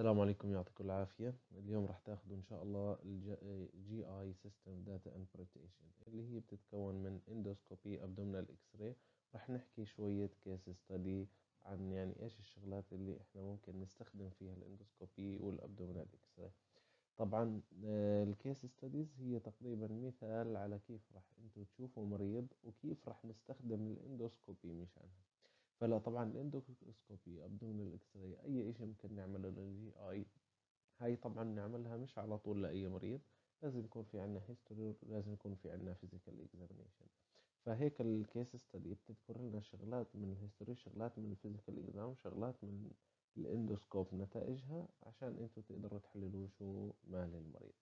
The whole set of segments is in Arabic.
السلام عليكم، يعطيكم العافية. اليوم راح تاخذوا إن شاء الله الجي آي سيستم داتا انتربريتيشن اللي هي بتتكون من اندوسكوبي ابدومينال اكس راي. راح نحكي شوية كيس ستدي عن يعني ايش الشغلات اللي احنا ممكن نستخدم فيها الاندوسكوبي والابدومينال اكس راي. طبعا الكيس ستديز هي تقريبا مثال على كيف راح انتوا تشوفوا مريض وكيف راح نستخدم الاندوسكوبي مشانها. فلا طبعا الاندوسكوبي ابدومينال الاكس راي اي شيء ممكن نعمله للجي اي. هاي طبعا نعملها مش على طول لاي مريض، لازم يكون في عندنا هيستوري، لازم يكون في عندنا فيزيكال اكزامينيشن. فهيك الكيس ستدي بتذكر لنا شغلات من الهيستوري، شغلات من الفيزيكال اكزام، شغلات من الاندوسكوب نتائجها، عشان انتوا تقدروا تحللوا شو مال المريض.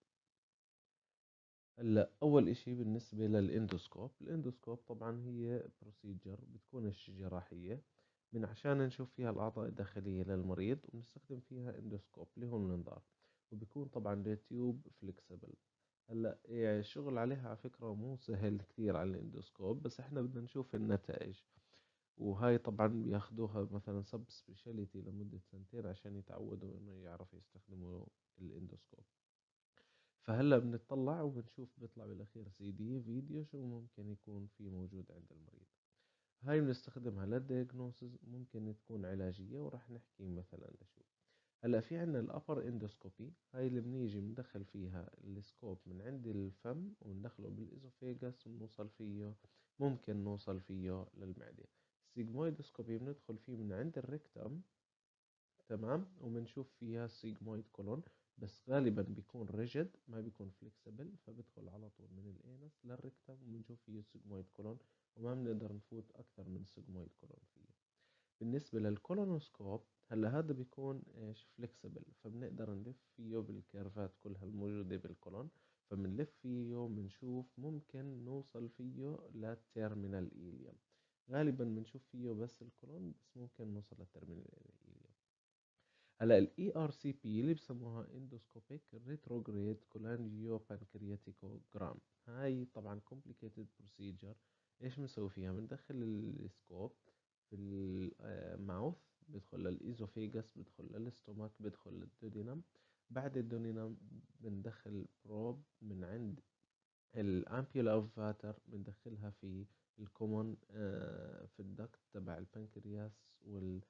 هلا اول اشي بالنسبه للاندوسكوب، الاندوسكوب طبعا هي بروسيجر بتكونش جراحيه، من عشان نشوف فيها الاعضاء الداخليه للمريض، وبنستخدم فيها اندوسكوب اللي هو المنظار، وبيكون طبعا تيوب فليكسبل. هلا يعني الشغل عليها على فكره مو سهل كثير على الاندوسكوب، بس احنا بدنا نشوف النتائج. وهاي طبعا بياخدوها مثلا سب سبيشاليتي لمده سنتين عشان يتعودوا انه يعرفوا يستخدموا الاندوسكوب. فهلا بنطلع وبنشوف بيطلع بالاخير سي دي فيديو شو ممكن يكون في موجود عند المريض. هاي بنستخدمها للدياجنوسز، ممكن تكون علاجية، وراح نحكي مثلا لشو. هلا في عنا الابر اندوسكوبي، هاي اللي بنيجي بندخل فيها السكوب من عند الفم وندخله بالإزوفيجاس ونوصل فيه، ممكن نوصل فيه للمعدة. السيجمويدوسكوبي بندخل فيه من عند الريكتم، تمام، وبنشوف فيها سيجمويد كولون، بس غالبا بيكون ريجد ما بيكون فليكسبل، فبدخل على طول من الانس للريكتم وبنشوف فيه سيجمويد كولون، وما بنقدر نفوت اكثر من سيجمويد كولون فيه. بالنسبة للكولونوسكوب، هلا هذا بيكون ايش فليكسبل، فبنقدر نلف فيه بالكيرفات كلها الموجودة بالكولون، فبنلف فيه بنشوف ممكن نوصل فيه للتيرمينال إيليوم. غالبا بنشوف فيه بس الكولون، بس ممكن نوصل للتيرمينال إيليوم. هلا الاي ار سي بي اللي بسموها اندوسكوبيك ريتروجريد كولانجيو بانكرياتيكوجرام، هاي طبعا كومبليكيتد بروسيجر. ايش بنسوي فيها؟ بندخل السكوب في الماوث، بدخل للايزوفيجاس، بدخل للاستومك، بدخل للدودينم. بعد الدودينم بندخل بروب من عند الامبيولا اوف فاتر، بندخلها في الكومون في الدكت تبع البنكرياس وال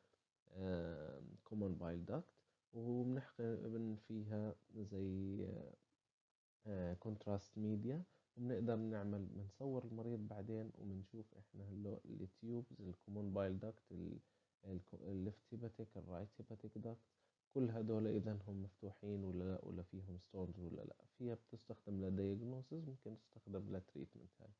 كومن بايل داكت، وبنحقن فيها زي كونتراست ميديا، وبنقدر نعمل بنصور المريض بعدين، وبنشوف احنا هلو التيوبز الكومون بايل داكت، الليفت هيباتيك، الرايت هيباتيك داكت، كل هدول اذا هم مفتوحين ولا لا، ولا فيهم ستونز ولا لا. فيها بتستخدم لدياجنوسز، ممكن تستخدم لتريتمنت. هاي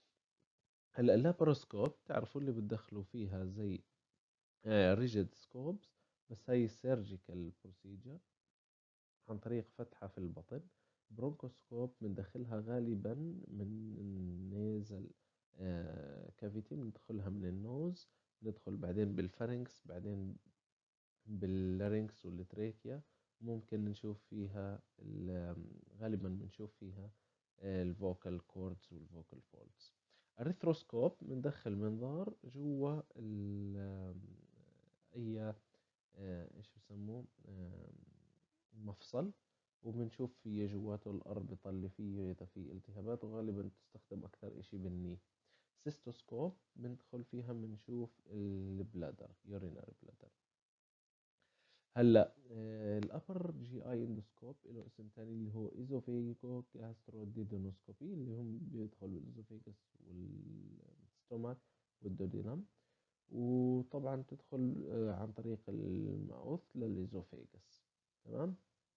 هلا اللاباروسكوب تعرفوا اللي بتدخلوا فيها زي ريجيد سكوبس، بس هي سيرجيكال بروسيجر عن طريق فتحة في البطن. برونكوسكوب بندخلها غالبا من النيزل كافيتي، بندخلها من النوز، ندخل بعدين بالفارنكس، بعدين باللارynx والتريكيا. ممكن نشوف فيها غالبا بنشوف فيها الفوكال كوردز والفوكال فولدز. الريثروسكوب بندخل منظار جوا اي ايش بسموه مفصل، وبنشوف فيه جواته الأربطة اللي فيه إذا في التهابات، وغالبا تستخدم أكثر إشي بالني. سيستوسكوب بندخل فيها بنشوف البلادر، يوريناري بلادر. هلا الأبر جي آي اندوسكوب له اسم تاني اللي هو إيزوفيجو جاستروديدونوسكوبي، اللي هم بيدخلوا الإيزوفيجس والستومك والدودينم، وطبعا تدخل عن طريق الماوث للإيزوفيجس. تمام.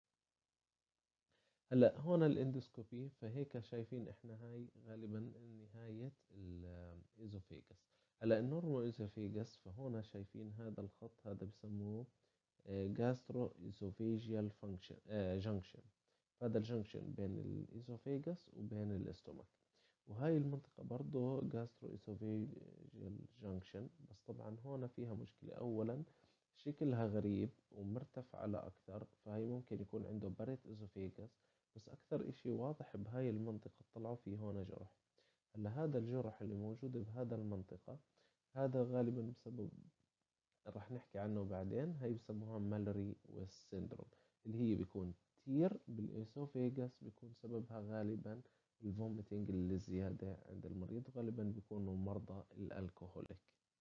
هلا هون الاندوسكوبي، فهيك شايفين احنا هاي غالبا نهاية الإيزوفيجس. هلا النورمال إيزوفيجس، فهون شايفين هذا الخط، هذا بسموه جاسترو إيزوفيجيال فانكشن جنكشن. هذا الجنكشن بين الإيزوفيجس وبين الاستومك، وهاي المنطقة برضه جاسترو إيسوفيجيال جانكشن. بس طبعا هون فيها مشكلة. أولا شكلها غريب ومرتفعة أكثر، فهي ممكن يكون عنده بريت إيزوفيجاس، بس أكثر إشي واضح بهاي المنطقة طلعوا فيه هون جرح. هلا هذا الجرح اللي موجود بهذا المنطقة، هذا غالبا بسبب، راح نحكي عنه بعدين، هي بسموها مالوري ويست سيندروم. اللي هي بيكون كتير بالإسوفيجاس، بيكون سببها غالبا الفوميتنج اللي زيادة عند المريض، غالبا بيكونوا مرضى الألكوهوليك.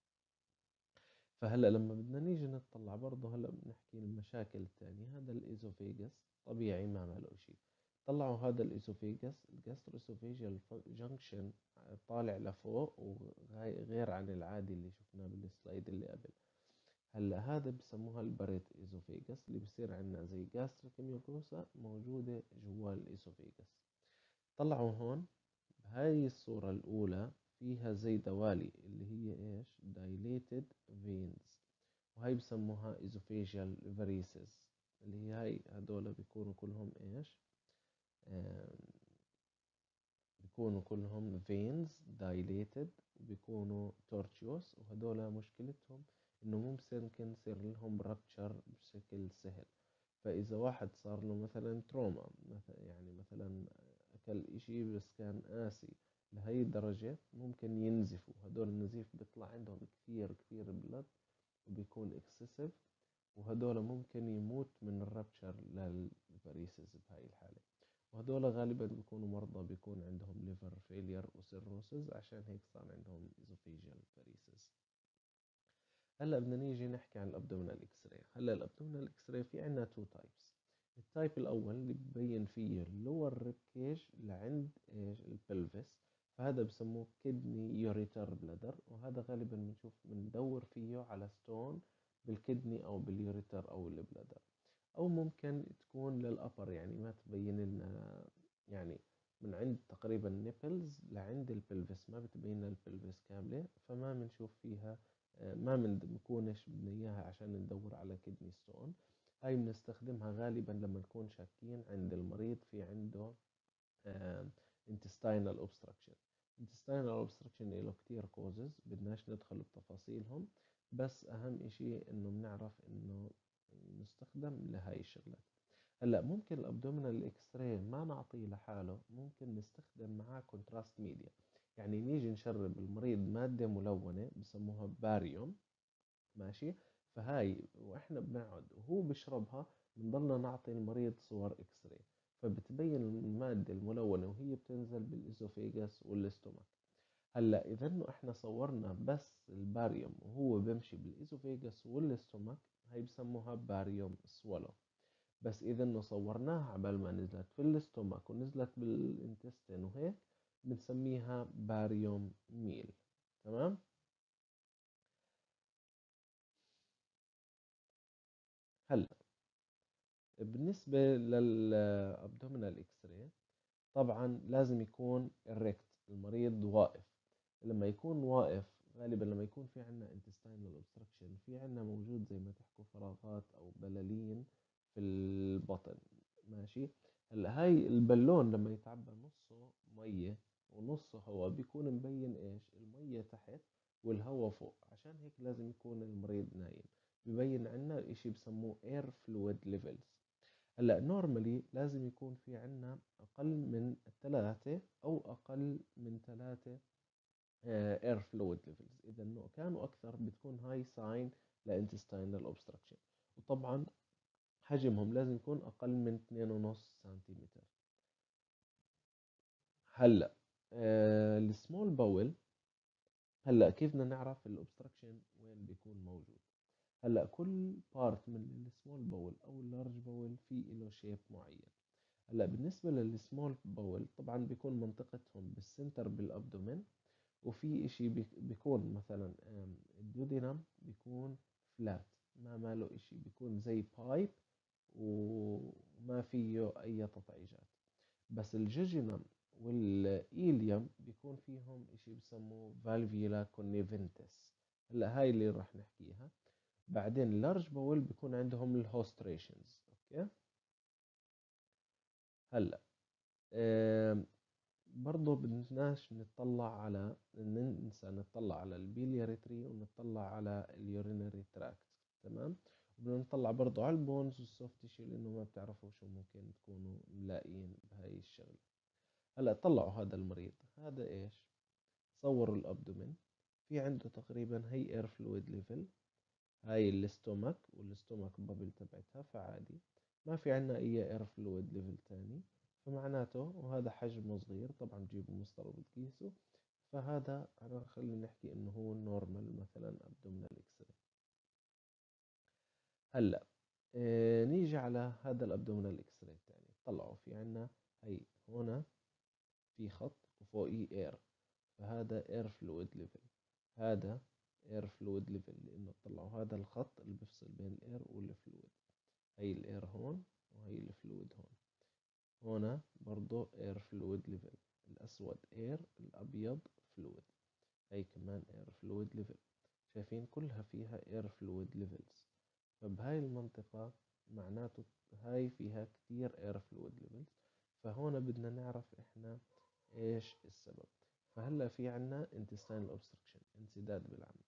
فهلا لما بدنا نيجي نطلع برضه، هلا بنحكي المشاكل الثانية. هذا الإيزوفيجاس طبيعي ما عمله شيء. طلعوا هذا الإيزوفيجاس، الجاستروإسوفيجيال جنكشن طالع لفوق وغير عن العادي اللي شفناه بالسلايد اللي قبل. هلا هذا بسموها الباريت إيزوفيجاس، اللي بصير عندنا زي جاستريك ميوكوسا موجودة جوا الإيزوفيجاس. طلعوا هون بهاي الصورة الأولى فيها زي دوالي اللي هي إيش dilated veins، وهي بسموها esophageal varices، اللي هي هاي هدول بيكونوا كلهم إيش آم، بيكونوا كلهم veins dilated، وبيكونوا tortuous، وهدول مشكلتهم إنه ممكن يصير لهم rupture بشكل سهل. فإذا واحد صار له مثلا تروما، يعني مثلا أكل إشي بس كان قاسي لهي الدرجة، ممكن ينزفوا. هدول النزيف بيطلع عندهم كثير كثير بلد، وبيكون اكسسيف، وهدول ممكن يموت من الرابشر للفاريسز بهاي الحالة. وهدول غالبا بيكونوا مرضى بيكون عندهم ليفر فيلير وسيروسز، عشان هيك صار عندهم esophageal varices. هلا بدنا نيجي نحكي عن الابدومينال اكس راي. هلا الابدومينال اكس راي في عندنا تو تايبس. التايب الاول اللي ببين فيه اللور ريب كيج لعند ايش البلفس، فهذا بسموه كدني يوريتر بلادر، وهذا غالبا بنشوف بندور فيه على ستون بالكدني او باليوريتر او البلادر. او ممكن تكون للابر، يعني ما تبين لنا، يعني من عند تقريبا نيبلز لعند البلفس، ما بتبين لنا البلفس كاملة، فما بنشوف فيها، ما بنكونش بدنا اياها عشان ندور على كدني ستون. هاي بنستخدمها غالبا لما نكون شاكين عند المريض في عنده intestinal obstruction. intestinal obstruction له كتير causes، بدناش ندخل بتفاصيلهم، بس أهم إشي إنه بنعرف إنه نستخدم لهاي الشغلات. هلا ممكن الابدومينال اكس راي ما نعطيه لحاله، ممكن نستخدم معاه كونتراست ميديا، يعني نيجي نشرب المريض مادة ملونة بسموها باريوم، ماشي. فهاي واحنا بنقعد وهو بشربها بنضلنا نعطي المريض صور اكس راي، فبتبين المادة الملونة وهي بتنزل بالإزوفيجاس والاستومك. هلا إذا إنه إحنا صورنا بس الباريوم وهو بيمشي بالإزوفيجاس والاستومك، هاي بسموها باريوم سوالو. بس إذا إنه صورناها عبال ما نزلت في الاستومك ونزلت بالانتستين وهيك، بنسميها باريوم ميل. تمام. هلا بالنسبة للأبدومينال إكس راي، طبعا لازم يكون الريكت المريض واقف. لما يكون واقف، غالبا لما يكون في عنا intestinal obstruction، في عنا موجود زي ما تحكوا فراغات أو بلالين في البطن، ماشي. هلا هاي البالون لما يتعبى نصه مية ونصه هواء، بيكون مبين ايش المية تحت والهواء فوق، عشان هيك لازم يكون المريض نايم. ببين عنا اشي بسموه air fluid levels. هلا نورمالي لازم يكون في عنا أقل من 3 أو أقل من 3 air fluid levels. إذا إنه كانوا أكثر بتكون هاي ساين لintestinal obstruction. وطبعا حجمهم لازم يكون أقل من 2.5 سنتيمتر. هلا السمول باول، هلا كيف بدنا نعرف الأوبستراكشن وين بيكون موجود؟ هلا كل بارت من السمول باول أو اللارج باول في له شيب معين. هلا بالنسبة للسمول باول طبعا بيكون منطقتهم بالسنتر بالابدومين، وفي اشي بيكون مثلا الديودينم بيكون فلات، ما ماله اشي، بيكون زي بايب وما فيه اي تطعيجات. بس الجيجينم والايليوم بيكون فيهم اشي بسموه فالفيولا كونيفنتس. هلا هاي اللي راح نحكيها. بعدين اللارج باول بيكون عندهم الهوستريشنز. اوكي. هلا برضه بدناش نطلع على، ننسى نطلع على البيلياري تري ونطلع على اليورينري تراكت. تمام. وبدنا نطلع برضه على البونز والسوفت تيشو، لانه ما بتعرفوا شو ممكن تكونوا ملاقيين بهاي الشغلة. هلا طلعوا هذا المريض، هذا ايش؟ صوروا الابدومين، في عنده تقريبا هي اير فلويد ليفل. هاي الاستومك والاستومك بابل تبعتها، فعادي ما في عنا اي اير فلويد ليفل تاني، فمعناته وهذا حجمه صغير طبعا بتجيبه مسطر وبتقيسه، فهذا خلينا نحكي انه هو نورمال مثلا ابدومينال اكس راي. هلا نيجي على هذا الابدومينال اكس راي الثاني، طلعوا في عنا هي هنا في خط وفوقيه اير، فهذا اير فلويد ليفل، هذا اير فلويد ليفل، لانه طلعوا هذا الخط اللي بيفصل بين الاير والفلويد، هي الاير هون وهي الفلويد هون. هنا برضو اير فلويد ليفل، الاسود اير الابيض فلويد، هي كمان اير فلويد ليفل. شايفين كلها فيها اير فلويد ليفلز، فبهاي المنطقة معناته هاي فيها كتير اير فلويد ليفلز، فهون بدنا نعرف احنا ايش السبب. فهلا في عنا intestinal obstruction، انسداد بالعمى.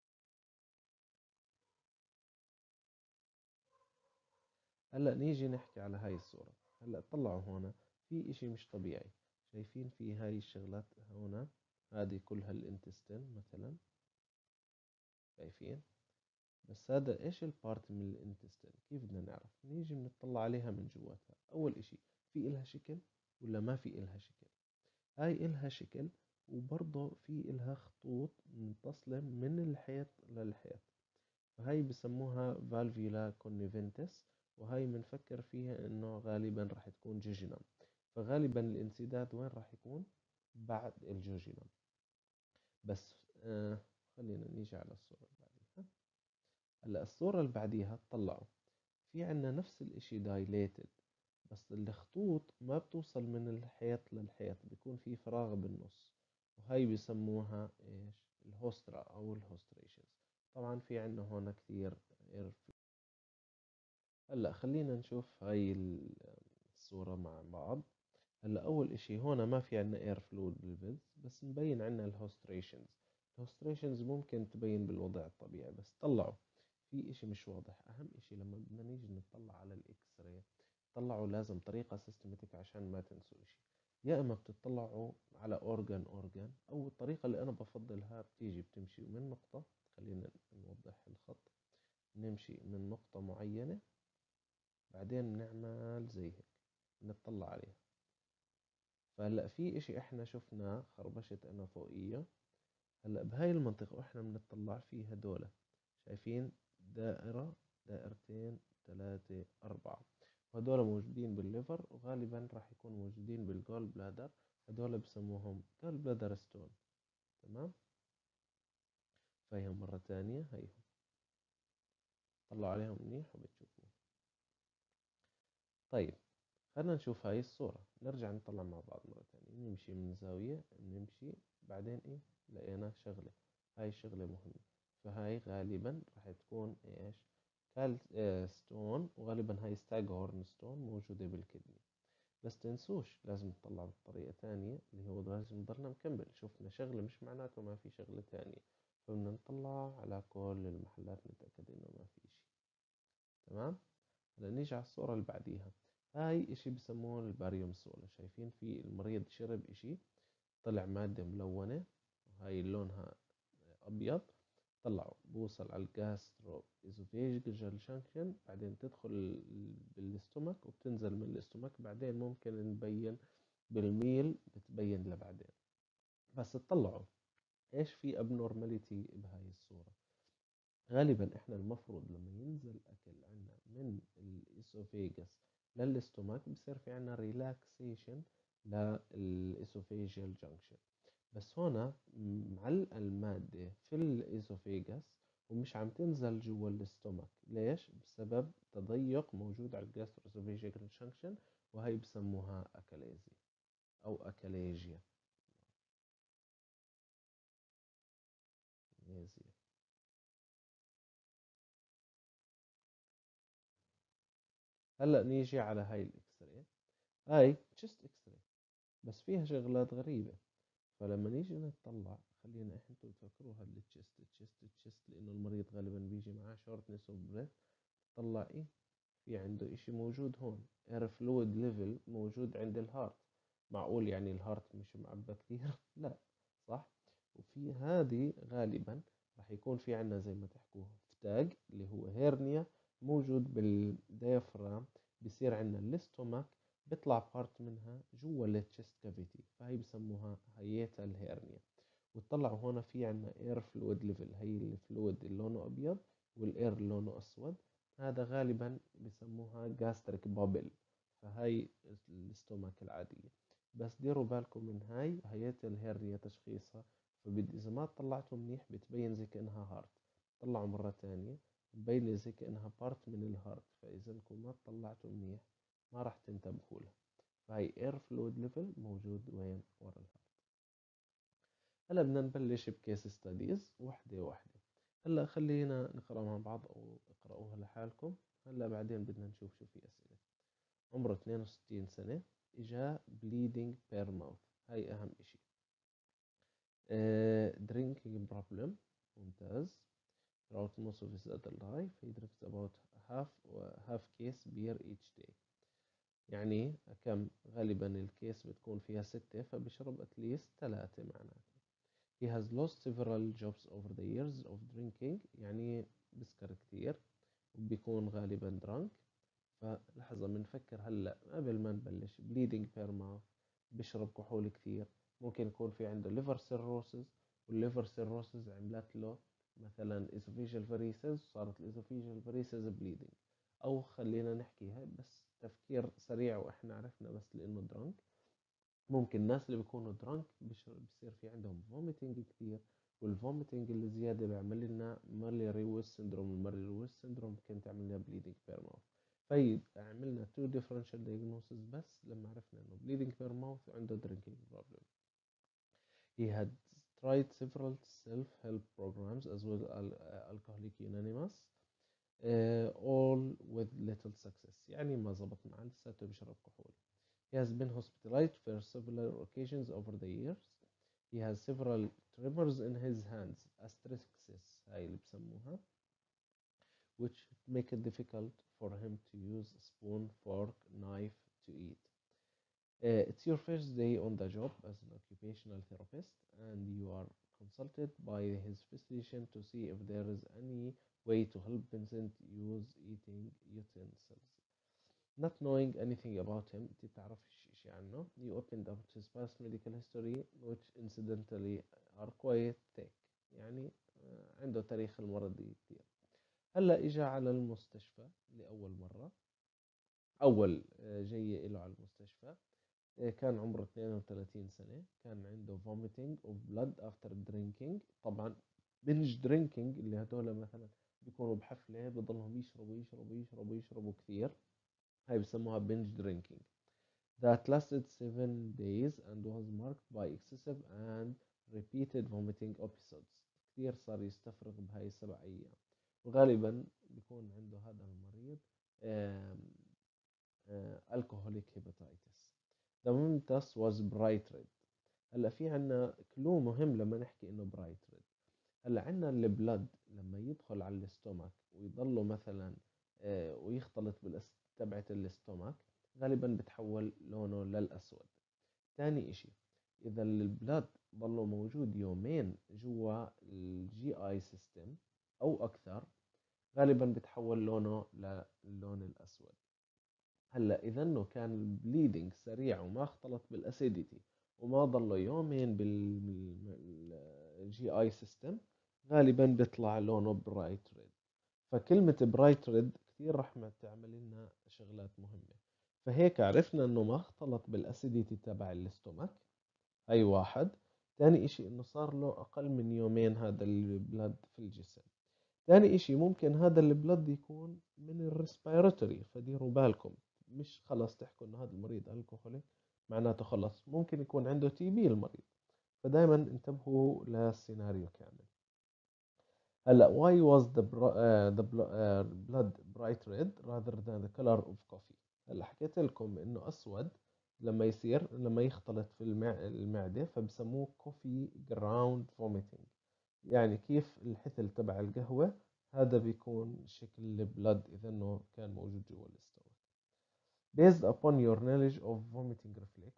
هلا نيجي نحكي على هاي الصورة. هلا طلعوا هون في اشي مش طبيعي، شايفين في هاي الشغلات هون، هذه كلها الانتستين مثلا، شايفين؟ بس هذا ايش البارت من الانتستين؟ كيف بدنا نعرف؟ نيجي بنطلع عليها من جواتها. اول اشي في إلها شكل ولا ما في إلها شكل؟ هاي إلها شكل، وبرضه في إلها خطوط متصلة من الحيط للحيط، فهاي بسموها فالفيولا كونيفنتس، وهاي بنفكر فيها انه غالبا راح تكون جوجينم، فغالبا الانسداد وين راح يكون؟ بعد الجوجينم. بس خلينا نيجي على الصورة اللي بعديها. هلا الصورة اللي بعديها طلعوا في عنا نفس الاشي دايليتد، بس الخطوط ما بتوصل من الحيط للحيط، بيكون في فراغ بالنص، وهي بسموها ايش؟ الهوسترا او الهوستريشنز. طبعا في عنا هون كثير اير. هلا خلينا نشوف هاي الصورة مع بعض. هلا أول إشي هون ما في عنا اير فلويد بالفيز، بس مبين عنا الهوستريشنز. الهوستريشنز ممكن تبين بالوضع الطبيعي، بس طلعوا في إشي مش واضح. أهم إشي لما بدنا نيجي نطلع على الإكس راي، طلعوا لازم طريقة سيستماتيك عشان ما تنسوا إشي. يا إما بتطلعوا على أورجان أورجان، أو الطريقة اللي أنا بفضلها بتيجي بتمشي من نقطة، خلينا نوضح الخط، نمشي من نقطة معينة، بعدين نعمل زي هيك نطلع عليها. فهلا في اشي احنا شفناه خربشت انا فوقيه. هلا بهاي المنطقة واحنا بنطلع في هدول، شايفين دائرة، دائرتين، ثلاثة، أربعة، وهدول موجودين بالليفر، وغالبا راح يكونوا موجودين بالجول بلادر. هدول بسموهم جول بلادر ستون. تمام، فيهم مرة تانية، هيهم طلعوا عليهم منيح وبتشوفوا. طيب خلينا نشوف هاي الصورة، نرجع نطلع مع بعض مرة تانية، نمشي من زاوية، نمشي بعدين ايه لقينا شغلة، هاي شغلة مهمة. فهاي غالبا راح تكون ايش؟ كال ستون، وغالبا هاي ستاج هورن ستون موجودة بالكدني. بس تنسوش لازم نطلع بطريقة تانية، اللي هو لازم نضلنا نكمل، شفنا شغلة مش معناته ما في شغلة تانية، فبدنا نطلع على كل المحلات نتأكد انه ما في اشي. تمام. هلا نيجي على الصورة اللي بعديها. هاي اشي بسموه الباريوم سولا، شايفين في المريض شرب اشي طلع مادة ملونة، وهاي لونها أبيض، طلعوا بوصل على الجاسترو إيزوفيجيال جانكشن، بعدين تدخل بالاستومك وبتنزل من الاستومك، بعدين ممكن نبين بالميل بتبين لبعدين. بس تطلعوا ايش في ابنورماليتي بهاي الصورة. غالبا احنا المفروض لما ينزل اكل عنا من الاسوفيجاس للاستومك بصير في عنا ريلاكسيشن للاسوفيجيال جانكشن، بس هنا معلقة المادة في الاسوفيجاس ومش عم تنزل جوا الاستومك. ليش؟ بسبب تضيق موجود على الجاستروسوفيجيال جانكشن، وهي بسموها اكاليزيا او اكاليجيا. هلا نيجي على هاي الاكس راي. هاي تشست اكس راي، بس فيها شغلات غريبة. فلما نيجي نطلع، خلينا احنا انتوا تفكروها التشست التشست التشست، لانه المريض غالبا بيجي معاه شورتنس اوف بريث. طلع ايه؟ في عنده اشي موجود هون، اير فلويد ليفل موجود عند الهارت. معقول يعني الهارت مش معبى كثير؟ لا، صح. وفي هذه غالبا راح يكون في عنا زي ما تحكوها ستاج اللي هو هيرنيا موجود بالديافرام، بيصير عندنا الاستومك بيطلع بارت منها جوا التشست كافيتي، فهي بسموها هيئة الهيرنيا. وتطلعوا هون في عنا اير فلويد ليفل، هي الفلويد اللي لونه ابيض والاير اللي لونه اسود، هذا غالبا بسموها جاستريك بابل، فهي الاستومك العادية. بس ديروا بالكم من هاي هيئة الهرنية تشخيصها، إذا ما طلعته منيح بتبين زي كأنها هارت، طلعوا مرة تانية بتبين زي كأنها بارت من الهارت، فإذا انكم ما طلعته منيح ما راح تنتبهوا لها. فهي اير فلويد ليفل موجود وين؟ ورا الهارت. هلا بدنا نبلش بكيس ستاديز وحدة وحدة. هلا خلينا نقرأ مع بعض أو اقرأوها لحالكم. هلا بعدين بدنا نشوف شو في أسئلة. عمره 62 سنة، إجا bleeding per mouth، هاي أهم إشي. drinking problem، ممتاز. throughout most of his adult life he drinks about half case beer each day. يعني كم؟ غالبا الكيس بتكون فيها 6 فبشرب at least 3 معناته. He has lost several jobs over the years of drinking، يعني بسكر كتير وبيكون غالبا drunk. فلحظة بنفكر هلا قبل ما نبلش. bleeding per mouth، بيشرب كحول كثير، ممكن يكون في عنده liver cirrhosis، والliver cirrhosis عملت له مثلا esophageal varices، صارت الاسوفيجيال varices bleeding. او خلينا نحكيها بس تفكير سريع واحنا عرفنا بس لانه درانك. ممكن الناس اللي بيكونوا درانك بيصير في عندهم فوميتنج كثير، والفوميتنج اللي زيادة بيعمل لنا مالي ويس سندروم، المالي ويس سندروم ممكن تعمل لنا bleeding per mouth. طيب عملنا two differential diagnosis بس لما عرفنا انه bleeding per mouth وعنده drinking problem. He had tried several self-help programs as well as Alcoholics Anonymous, all with little success، يعني ما زبط معاه لساته بيشرب كحول. He has been hospitalized for several occasions over the years. He has several tremors in his hands، asterixis هاي اللي بسموها، which make it difficult for him to use a spoon, fork, knife to eat. It's your first day on the job as an occupational therapist, and you are consulted by his physician to see if there is any way to help Vincent use eating utensils. Not knowing anything about him، انت بتعرفش شيء عنه. You opened up his past medical history which incidentally are quite thick، يعني عنده تاريخ المرضي كثير. هلا اجى على المستشفى لأول مرة، أول جاي له على المستشفى. كان عمره 32 سنة، كان عنده vomiting of blood after drinking. طبعا binge drinking اللي هدول مثلا بيكونوا بحفلة بضلهم يشربوا كثير، هاي بسموها binge drinking that lasted 7 days and was marked by excessive and repeated vomiting episodes. كثير صار يستفرغ بهاي 7 أيام، وغالبا بيكون عنده هذا المريض alcoholic hepatitis. The mentus was bright red. هلا في عنا كلو مهم لما نحكي انه برايت ريد. هلا عنا البلد لما يدخل على الاستومك ويضله مثلا ويختلط تبعت الاستومك غالبا بتحول لونه للأسود. تاني اشي، اذا البلد ضله موجود يومين جوا الجي اي سيستم او اكثر غالبا بتحول لونه للون الاسود. هلا اذا انه كان البليدنج سريع وما اختلط بالاسيديتي وما ضله يومين بالجي اي سيستم غالبا بيطلع لونه برايت ريد. فكلمة برايت ريد كثير رح تعمل لنا شغلات مهمة. فهيك عرفنا انه ما اختلط بالاسيديتي تبع الاستومك، هاي واحد. ثاني اشي انه صار له اقل من يومين هذا البلد في الجسم. ثاني اشي ممكن هذا البلد يكون من الريسبيراتوري، فديروا بالكم مش خلص تحكوا انه هذا المريض الكحولي معناته خلص ممكن يكون عنده تي بي المريض، فدائما انتبهوا للسيناريو كامل. هلا why was the blood bright red rather than the color of coffee؟ هلا حكيت لكم انه اسود لما يختلط في المعدة فبسموه coffee ground vomiting، يعني كيف الحثل تبع القهوة هذا بيكون شكل البلد إذا إنه كان موجود جوا الاستومك. Based upon your knowledge of vomiting reflex,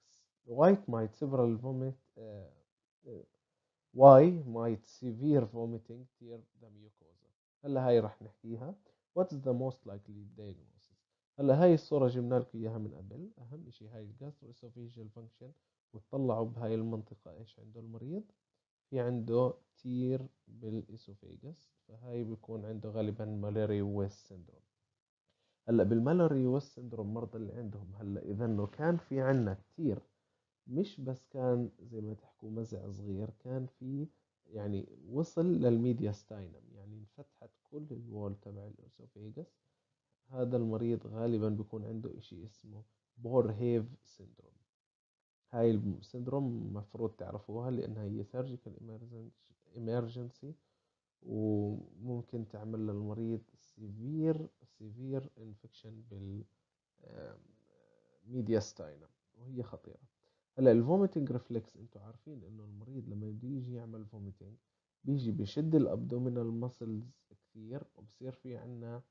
why might severe vomiting tear the mucosa؟ هلا هاي راح نحكيها. What's the most likely diagnosis. هلا هاي الصورة جبنا لكم إياها من قبل. أهم إشي هاي الجاستروإسوفيجيال فانكشن، وتطلعوا بهاي المنطقة إيش عنده المريض. في عنده تير بالإسوفيجس، فهاي بيكون عنده غالبا مالاري ويست سيندروم. هلا بالمالاري ويست سيندروم مرضى اللي عندهم، هلا إذا إنه كان في عنا تير، مش بس كان زي ما تحكوا مزع صغير، كان في يعني وصل للميدياستاينم، يعني انفتحت كل الوول تبع الأسوفيجس. هذا المريض غالبا بيكون عنده إشي اسمه بور هيف سيندروم. هاي السيندروم مفروض تعرفوها لأنها هي سيرجيكال emergency، وممكن تعمل للمريض سيفير انفكشن بال ميدياستاينم، وهي خطيرة. هلا الفوميتنج ريفلكس، انتوا عارفين انه المريض لما بيجي يعمل فوميتنج بيجي بشد الابدومينال ماسلز كثير، وبصير في عنا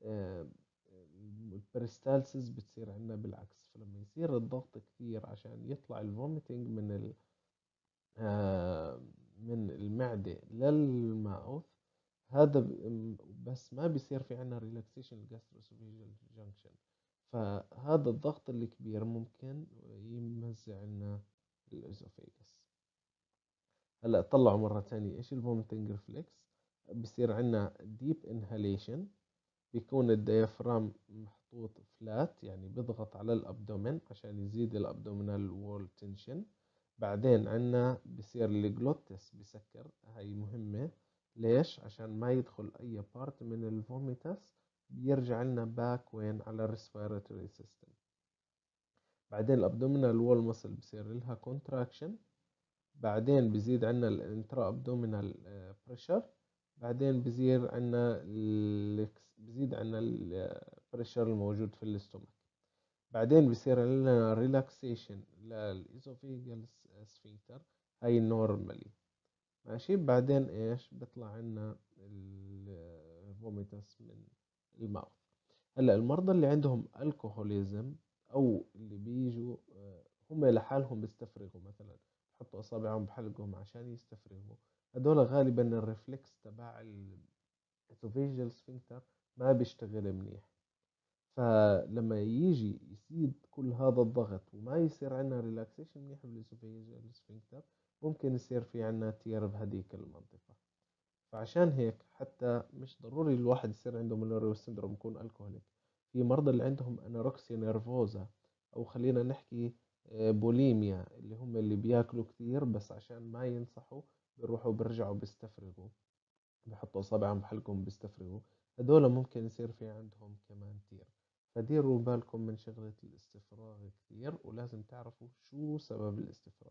البريستالسيس بتصير عنا بالعكس. فلما يصير الضغط كثير عشان يطلع الفوميتنج من المعدة للماوث، هذا بس ما بيصير في عنا ريلاكسيشن الجاستروسوفيجيال جانكشن، فهذا الضغط الكبير ممكن يمزع لنا الإزوفيجس. هلا طلعوا مرة تانية ايش الفوميتنج ريفلكس. بصير عنا ديب انهاليشن، بيكون الديافرام محطوط فلات، يعني بيضغط على الابدومين عشان يزيد الابدومينال وول تنشن. بعدين عنا بصير الجلوتس بسكر، هاي مهمة. ليش؟ عشان ما يدخل اي بارت من الفوميتس، بيرجع لنا باك وين على الريسبيراتوري سيستم. بعدين الابدومينال وول مسل بصير لها كونتراكشن. بعدين بزيد عنا الانترا ابدومينال بريشر. بعدين بزيد عنا البريشر الموجود في الاستومك. بعدين بصير لنا ريلاكسيشن للإيزوفيجال سفنكتر، هاي النورمالي ماشي. بعدين ايش بيطلع عنا الفوميتس من الماوث. هلا المرضى اللي عندهم الكحوليزم، او اللي بيجوا هم لحالهم بيستفرغوا مثلا، بحطوا اصابعهم بحلقهم عشان يستفرغوا، هدول غالبا الرفلكس تبع الاسوفيجيال سفنكتر ما بيشتغل منيح. فلما يجي يزيد كل هذا الضغط وما يصير عندنا ريلاكسيشن منيح بالاسوفيجيال سفنكتر، ممكن يصير في عندنا تير بهديك المنطقة. فعشان هيك حتى مش ضروري الواحد يصير عنده مونوريو سيندروم يكون الكهوليك. في مرضى اللي عندهم انوركسيا نيرفوزا، او خلينا نحكي بوليميا، اللي هم اللي بياكلوا كثير بس عشان ما ينصحوا بيروحوا بيرجعوا بيستفرغوا، بحطوا اصابعهم بحلقهم بيستفرغوا. هذول ممكن يصير في عندهم كمان تير. فديروا بالكم من شغلة الاستفراغ كثير، ولازم تعرفوا شو سبب الاستفراغ.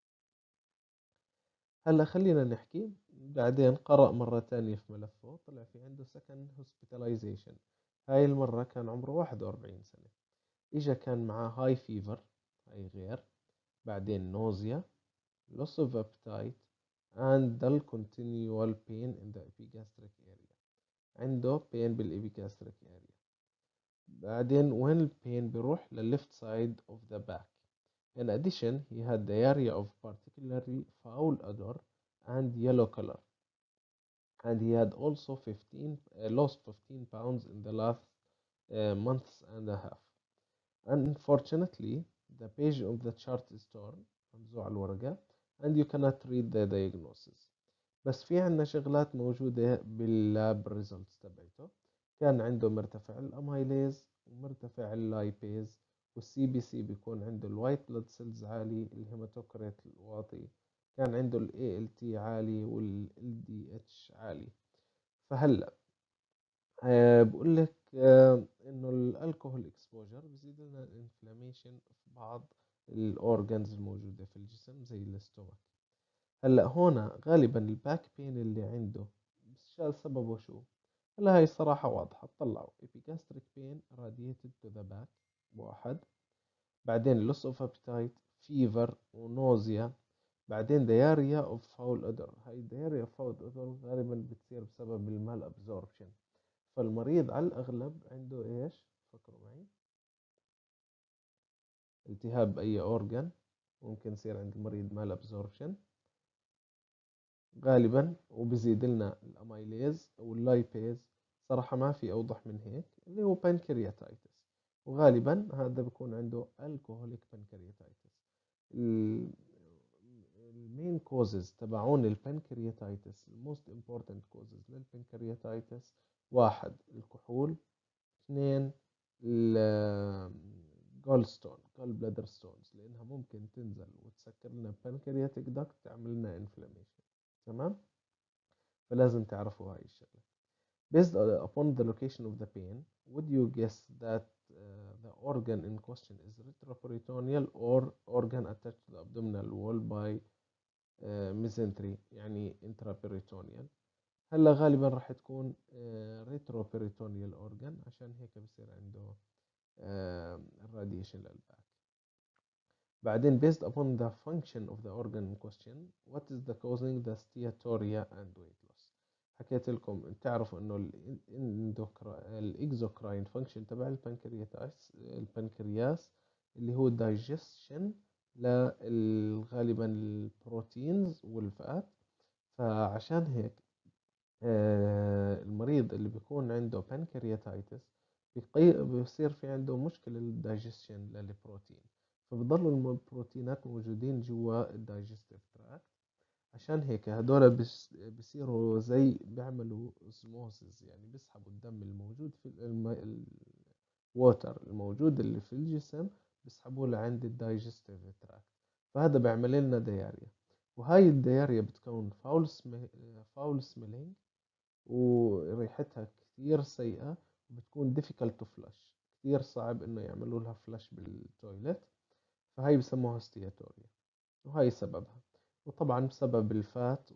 هلا خلينا نحكي. بعدين قرأ مرة تانية في ملفه، طلع في عنده second hospitalization. هاي المرة كان عمره 41 سنة. إجا كان معاه هاي فيفر، هاي غير. بعدين نوزيا، loss of appetite and dull continual pain in the epigastric area. عنده pain بالepigastric area. بعدين وين البين بيروح للليفت سايد of the back. In addition, he had diarrhea of particularly foul odor and yellow color. And he had also lost 15 pounds in the last months and a half. Unfortunately, the page of the chart is torn, منزوع على الورقة, and you cannot read the diagnosis. بس في عنا شغلات موجودة باللاب ريزلتس تبعته. كان عنده مرتفع الأمايليز ومرتفع اللايبيز، والسي بي سي بيكون عنده الوايت بلاد سيلز عالي، الهيماتوكريت واطي، كان عنده ال ALT عالي وال LDH عالي. فهلا بقول لك انه الالكوهول اكسبوجر بزيد لنا الانفلاميشن في بعض الاورجنز الموجوده في الجسم زي الاستومك. هلا هون غالبا الباك بين اللي عنده سببه شو؟ هلا هاي الصراحه واضحه، طلعوا epigastric pain radiated to the back واحد. بعدين loss of appetite، fever ونوزيا. بعدين diarrhea of foul odor. هاي diarrhea of foul odor غالبا بتصير بسبب المال absorption. فالمريض على الأغلب عنده إيش؟ فكروا معي. التهاب أي أورجن ممكن يصير عند المريض مال أبزوربشن. غالبا، وبزيد لنا الأميليز أو اللايبيز، صراحة ما في أوضح من هيك، اللي هو بانكرياتايتس. وغالبا هذا بيكون عنده الكوهوليك بانكرياتايتس. المين كوزز تبعون البانكرياتايتس، الموست امبورتنت كوزز للبانكرياتايتس: واحد الكحول، اثنين الجول ستون، جول بلادر ستونز، لانها ممكن تنزل وتسكر لنا البانكرياتيك داكت، تعمل لنا انفلاميشن. تمام، فلازم تعرفوا هاي الشغله. Based upon the location of the pain, would you guess that the organ in question is retroperitoneal or organ attached to the abdominal wall by mesentery، يعني intraperitoneal؟ هلا غالبا راح تكون retroperitoneal organ، عشان هيك بصير عنده الراديشن للباك. بعدين based upon the function of the organ in question, what is the causing the steatorrhea and weight loss؟ حكيت لكم تعرفوا انه الاكزوكراين فانكشن تبع البنكرياس اللي هو digestion غالبا البروتينز والفات. فعشان هيك المريض اللي بيكون عنده بانكرياتايتس بيصير في عنده مشكلة للدايجستشن للبروتين، فبضلوا البروتينات موجودين جوا الدايجستيف تراكت. عشان هيك هدول بيصيروا زي بيعملوا اسموسيس، يعني بيسحبوا الدم الموجود في الووتر الموجود اللي في الجسم، بيسحبوه لعند الدايجستيف تراكت، فهذا بيعمل لنا دياريا. وهاي الدياريا بتكون فاول سميلينج، وريحتها كثير سيئة، وبتكون difficult to flush، كثير صعب انه يعملوا لها فلاش بالتويلت، فهي بسموها ستياتوريا، وهي سببها. وطبعا بسبب الفات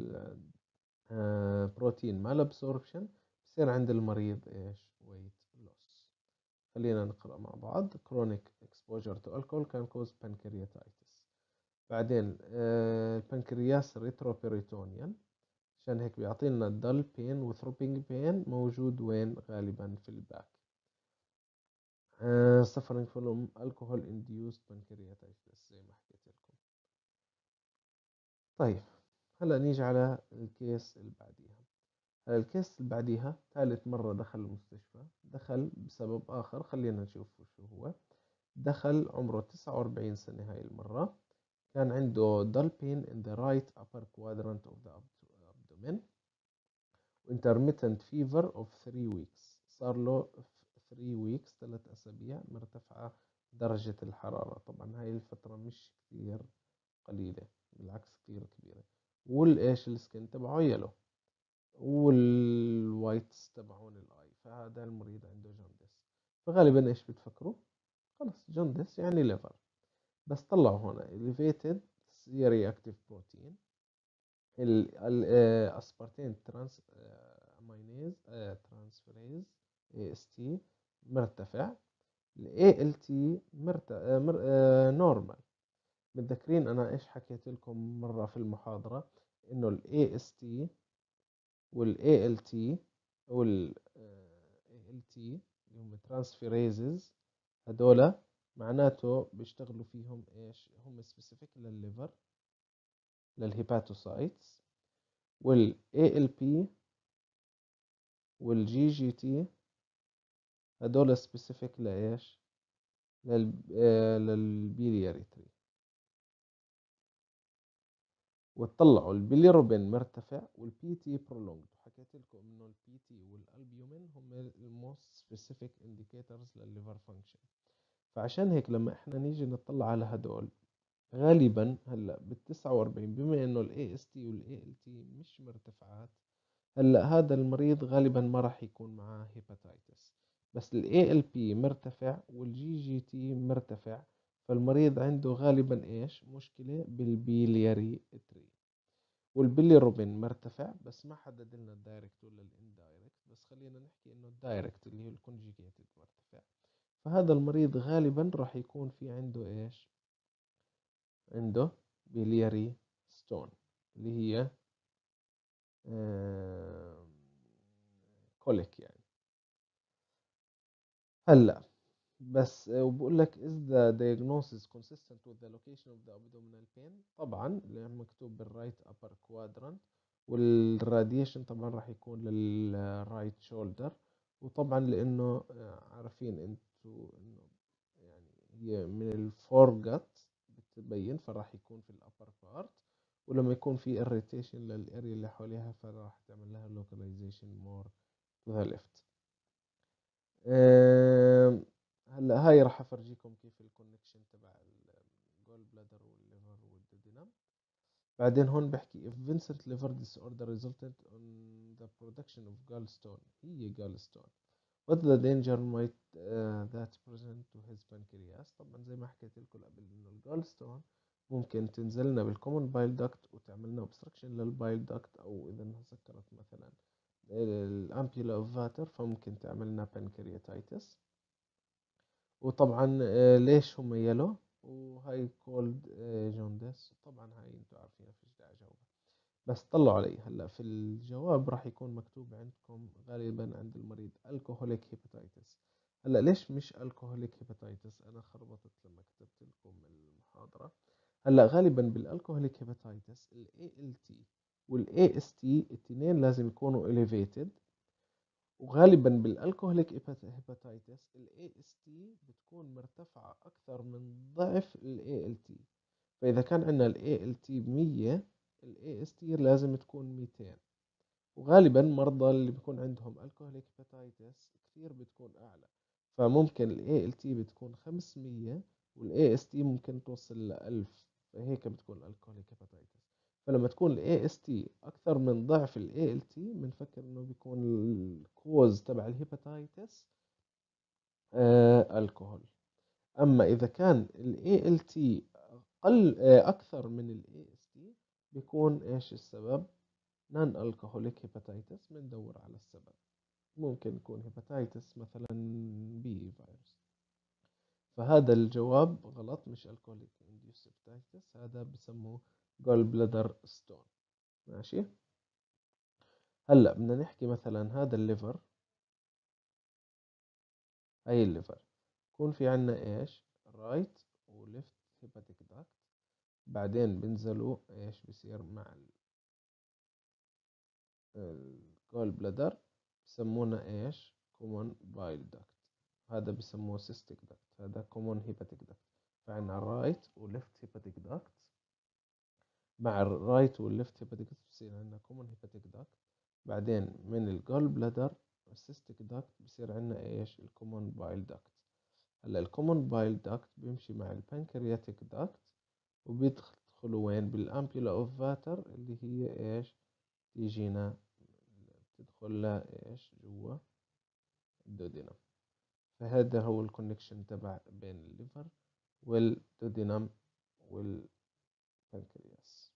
والبروتين مال ابسوربشن بصير عند المريض ايش؟ ويت لوس. خلينا نقرأ مع بعض. chronic exposure to alcohol can cause pancreatitis. بعدين البنكرياس ريتروبيريتونيال، عشان هيك بيعطينا الدل بين وثروبينج بين، موجود وين؟ غالبا في الباك. suffering from alcohol induced pancreatitis زي ما حكيت لكم. طيب هلا نيجي على الكيس اللي بعديها. الكيس اللي بعديها ثالث مرة دخل المستشفى، دخل بسبب آخر، خلينا نشوف شو هو. دخل عمره 49 سنة هاي المرة، كان عنده dull pain in the right upper quadrant of the abdomen، intermittent fever of 3 weeks، صار له 3 weeks 3 أسابيع مرتفعة درجة الحرارة. طبعا هاي الفترة مش كثير قليلة، بالعكس كثير كبيرة. والإيش السكن تبعه يلو، والوايتس تبعون الآي، فهذا المريض عنده جوندس. فغالبا إيش بتفكروا؟ خلص جوندس يعني ليفر، بس طلعوا هنا elevated C-reactive protein، الاسبارتين ترانس امينيز ترانسفيريز AST مرتفع، ALT نورمال. متذكرين انا ايش حكيت لكم مرة في المحاضرة؟ انه AST ALT وال ALT اللي هم ترانسفيريزز، هدول معناته بيشتغلوا فيهم ايش؟ هم سبيسيفيك للليفر للهيباتوسايتس، وال ALP وال GGT هدول سبيسيفيك لإيش؟ للبيلياري تري. وتطلعوا البيليروبين مرتفع والبي تي برولونج. حكيت لكم انه البي تي والالبيومين هم الموست سبيسيفيك انديكيتورز للليفر فانكشن. فعشان هيك لما احنا نيجي نطلع على هدول غالبا هلا بال49، بما انه الاي اس تي والاي ال تي مش مرتفعات، هلا هذا المريض غالبا ما راح يكون معاه هيباتايتس، بس ال ALP مرتفع وال GGT مرتفع، فالمريض عنده غالبا ايش؟ مشكلة بالبيلياري تري. والبيليروبين مرتفع، بس ما حدد لنا الدايركت ولا الاندايركت، بس خلينا نحكي انه الدايركت اللي هو الكونجيجيتد مرتفع. فهذا المريض غالبا راح يكون في عنده ايش؟ عنده بيلياري ستون، اللي هي كوليك يعني. هلا بس وبقول لك is the diagnosis consistent with the location of the abdominal pain. طبعا لأن مكتوب بالرايت upper quadrant، والراديشن طبعا راح يكون للرايت شولدر. وطبعا لأنه عارفين انتوا انه يعني هي من الفورجت بتبين، فراح يكون في الابر بارت. ولما يكون في irritation للاريا اللي حواليها فراح تعمل لها localization more to the left. هلا هاي راح افرجيكم كيف الكونكشن تبع الجول بلادر والليفر والديدينم. بعدين هون بحكي if Vincent liver disorder resulted on the production of gallstone، هي gallstone what the danger might that present to his pancreas. طبعا زي ما حكيت لكم قبل انه الجالستون ممكن تنزلنا بالكومن بايل داكت وتعمل لنا obstruction للبايل داكت، او اذا انها سكرت مثلا الامبيولا اوف فاتر فممكن تعمل لنا بانكرياتايتس. وطبعا ليش هم يلو وهاي كولد جوندس. طبعا هاي انتوا عارفين فيش داعي اجاوبها، بس طلعوا علي. هلا في الجواب راح يكون مكتوب عندكم غالبا عند المريض الكوهوليك هيباتيتس. هلا ليش مش الكوهوليك هيباتيتس؟ انا خربطت لما كتبت لكم المحاضرة. هلا غالبا بالالكوهوليك هيباتيتس ال ALT وال AST الاثنين لازم يكونوا elevated. وغالبا بالالكوهوليك هيباتيتس ال AST بتكون مرتفعة أكثر من ضعف ال ALT. فإذا كان عندنا ال ALT 100 ال AST لازم تكون 200. وغالبا مرضى اللي بيكون عندهم الكوهوليك هيباتيتس كثير بتكون أعلى، فممكن ال ALT بتكون 500 وال AST ممكن توصل ل 1000. فهيك بتكون الكوهوليك هيباتيتس. فلما تكون ال AST أكثر من ضعف ال ALT بنفكر إنه بيكون الكوز تبع الهيباتيتس الكحول. أما إذا كان ال ALT أكثر من ال AST بيكون إيش السبب؟ نون الكحوليك هيباتيتس. بندور على السبب، ممكن يكون هيباتيتس مثلا بي فيروس. فهذا الجواب غلط، مش الكحوليك انديوس هيباتيتس، هذا بسموه جول بلادر ستون. ماشي. هلا بدنا نحكي مثلا هذا الليفر، هاي الليفر يكون في عنا ايش؟ رايت وليفت هيباتيك داكت. بعدين بنزلوا ايش بصير مع الجول بلادر؟ بسمونا ايش؟ كومون بايل داكت. هذا بسموه سيستيك داكت، هذا كومون هيباتيك داكت. فعنا رايت وليفت هيباتيك داكت. مع الرايت والليفت هيباتيك داكت بصير عندنا كومون هيباتيك داكت. بعدين من الجول بلادر السيستيك داكت بصير عندنا ايش؟ الكومون بايل داكت. هلا الكومون بايل داكت بيمشي مع البنكرياتيك داكت وبيدخلوا وين؟ بالامبيولا اوف فاتر اللي هي ايش؟ تيجينا تدخل لها ايش؟ جوا الدودينم. فهذا هو الكونكشن تبع بين الليفر والدودينم والبنكرياس.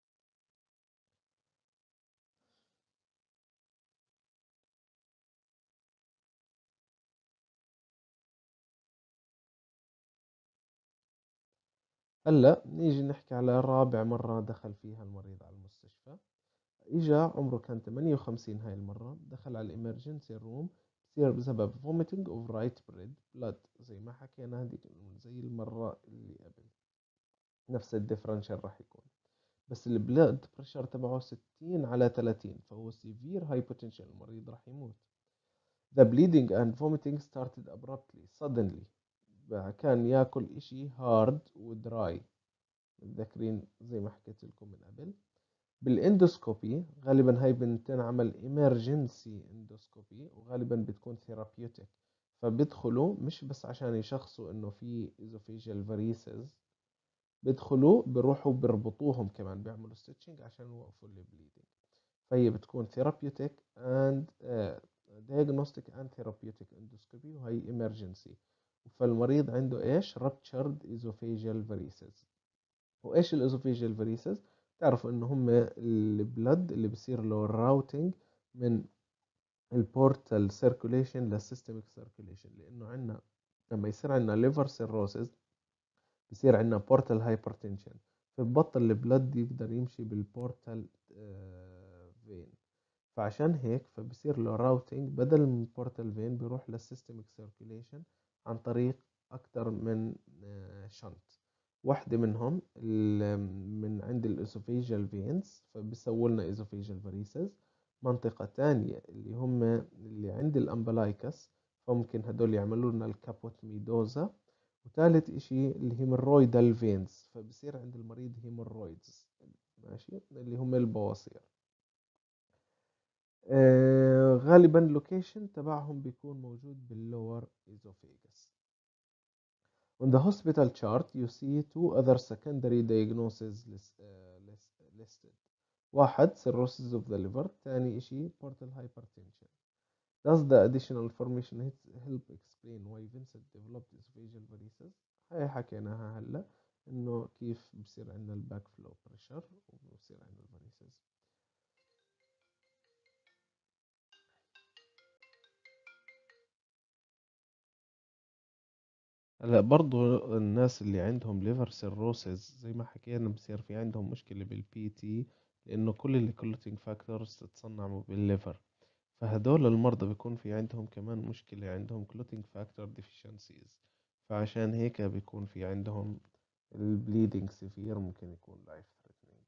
هلا نيجي نحكي على رابع مرة دخل فيها المريض على المستشفى. اجا عمره كان 58 هاي المرة، دخل على الامرجنسي روم بصير بسبب vomiting of right blood زي ما حكينا هذيك زي المرة اللي قبل، نفس الديفرنشال راح يكون. بس البلاد بريشر تبعه 60 على 30، فهو severe hypotension، المريض راح يموت. The bleeding and vomiting started abruptly suddenly. كان ياكل اشي هارد ودراي، متذكرين زي ما حكيت لكم من قبل. بالاندوسكوبي غالبا هاي بتنعمل emergency اندوسكوبي، وغالبا بتكون ثيرابيوتيك. فبيدخلوا مش بس عشان يشخصوا انه في esophageal varices، بيدخلوا بروحوا بيربطوهم كمان، بيعملوا ستيتشنج عشان يوقفوا البليدنج. فهي بتكون therapeutic and diagnostic and therapeutic endoscopy، وهي emergency. فالمريض عنده ايش؟ ruptured esophageal varices. وايش الاسوفيجيال فاريسز؟ تعرفوا انه هم البلد اللي بصير له راوتينج من البورتال سيركوليشن للسيستميك سيركوليشن. لانه عندنا لما يصير عندنا ليفر سيروسز بصير عندنا بورتال هايبرتنشن، فببطل البلد يقدر يمشي بالبورتال فين. فعشان هيك فبصير له راوتينج، بدل من بورتال فين بيروح للسيستميك سيركوليشن عن طريق أكثر من شنط. واحدة منهم من عند الإسوفيجال فينز فبيسووا لنا إسوفيجال فاريسز. منطقة تانية اللي هم اللي عند الأمبلايكس فممكن هدول يعملوا لنا الكابوت ميدوزا. وثالث إشي الهيمورويدال فينز فبصير عند المريض هيمورويدز، ماشي، اللي هم البواسير. غالبا اللوكيشن تبعهم بيكون موجود باللور إيزوفيجاس. On the hospital chart, you see two other secondary diagnoses listed. واحد cirrhosis of the liver، تاني إشي portal hypertension. Does the additional information help explain why Vincent developed esophageal varices؟ هاي حكيناها هلا، إنه كيف بصير عندنا الباك فلو بريشر وبصير عندنا الفاريسز. هلا برضو الناس اللي عندهم ليفر سيروسز زي ما حكينا بصير في عندهم مشكلة بالبي تي، لأنه كل الكلوتينج فاكتورز تتصنع بالليفر. فهدول المرضى بيكون في عندهم كمان مشكلة، عندهم كلوتينج فاكتور ديفيشنسيز، فعشان هيك بيكون في عندهم البليدنج سيفير، ممكن يكون لايف ثريتنينج.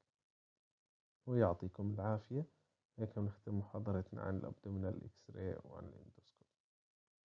ويعطيكم العافية. هيك بنختم محاضرتنا عن الأبدومينال إكس راي وعن الاندوسكوبي.